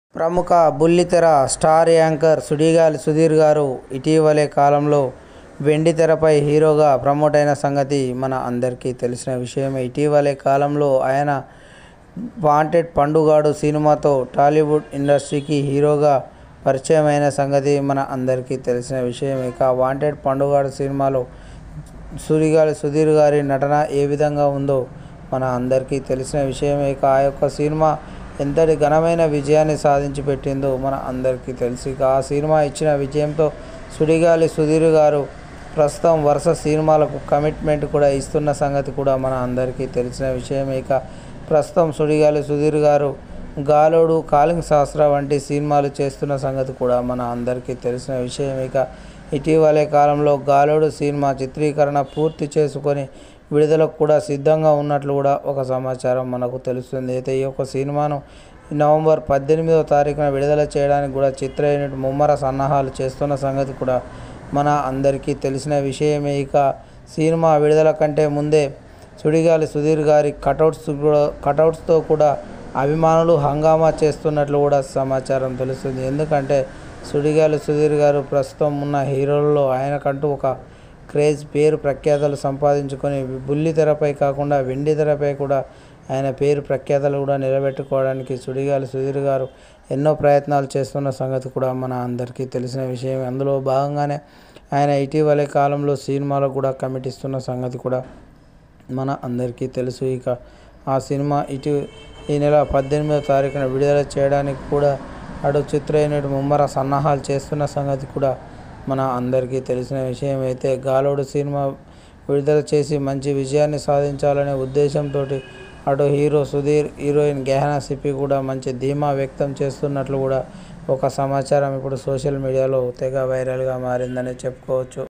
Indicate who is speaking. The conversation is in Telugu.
Speaker 1: ప్రముఖ బుల్లితెర స్టార్ యాంకర్ సుడిగాలి సుధీర్ గారు ఇటీవలే కాలంలో వెండితెరపై హీరోగా ప్రమోట్ అయిన సంగతి మన అందరికీ తెలిసిన విషయమే. ఇటీవలే కాలంలో ఆయన వాంటెడ్ పండుగాడు సినిమాతో టాలీవుడ్ ఇండస్ట్రీకి హీరోగా పరిచయం అయిన సంగతి మన అందరికీ తెలిసిన విషయమే. ఇక వాంటెడ్ పండుగాడు సినిమాలో సుడిగాలి సుధీర్ గారి నటన ఏ విధంగా ఉందో మన అందరికీ తెలిసిన విషయమే. ఇక ఆ యొక్క సినిమా ఎంతటి ఘనమైన విజయాన్ని సాధించి పెట్టిందో మన అందరికీ తెలుసు. ఇక ఆ సినిమా ఇచ్చిన విజయంతో సుడిగాలి సుధీర్ గారు ప్రస్తుతం వరుస సినిమాలకు కమిట్మెంట్ కూడా ఇస్తున్న సంగతి కూడా మన అందరికీ తెలిసిన విషయమే. ఇక ప్రస్తుతం సుడిగాలి సుధీర్ గారు గాలోడు, కాలింగ్ శాస్త్ర వంటి సినిమాలు చేస్తున్న సంగతి కూడా మన అందరికీ తెలిసిన విషయం. ఇక ఇటీవలే కాలంలో గాలోడు సినిమా చిత్రీకరణ పూర్తి చేసుకొని విడుదలకు కూడా సిద్ధంగా ఉన్నట్లు కూడా ఒక సమాచారం మనకు తెలుస్తుంది. అయితే ఈ యొక్క సినిమాను నవంబర్ 18వ తారీఖున విడుదల చేయడానికి కూడా చిత్ర యూనిట్ ముమ్మర సన్నాహాలు చేస్తున్న సంగతి కూడా మన అందరికీ తెలిసిన విషయమే. ఇక సినిమా విడుదల కంటే ముందే సుడిగాలి సుధీర్ గారి కటౌట్స్తో కూడా అభిమానులు హంగామా చేస్తున్నట్లు కూడా సమాచారం తెలుస్తుంది. ఎందుకంటే సుడిగాలి సుధీర్ గారు ప్రస్తుతం ఉన్న హీరోలలో ఆయనకంటూ ఒక క్రేజ్, పేరు ప్రఖ్యాతలు సంపాదించుకొని బుల్లితెరపై కాకుండా వెండితెరపై కూడా ఆయన పేరు ప్రఖ్యాతలు కూడా నిలబెట్టుకోవడానికి సుడిగాలి సుధీర్ గారు ఎన్నో ప్రయత్నాలు చేస్తున్న సంగతి కూడా మన అందరికీ తెలిసిన విషయం. అందులో భాగంగానే ఆయన ఇటీవలే కాలంలో సినిమాలకు కూడా కమిట్ ఇస్తున్న సంగతి కూడా మన అందరికీ తెలుసు. ఇక ఆ సినిమా ఈ నెల 18వ తారీఖున విడుదల చేయడానికి కూడా అటు చిత్ర యూనిట్ ముమ్మర సన్నాహాలు చేస్తున్న సంగతి కూడా మన అందరికీ తెలిసిన విషయం. అయితే గాలోడు సినిమా విడుదల చేసి మంచి విజయాన్ని సాధించాలనే ఉద్దేశంతో అటు హీరో సుధీర్, హీరోయిన్ గెహనా సిప్పి కూడా మంచి ధీమా వ్యక్తం చేస్తున్నట్లు కూడా ఒక సమాచారం ఇప్పుడు సోషల్ మీడియాలో తెగ వైరల్గా మారిందని చెప్పుకోవచ్చు.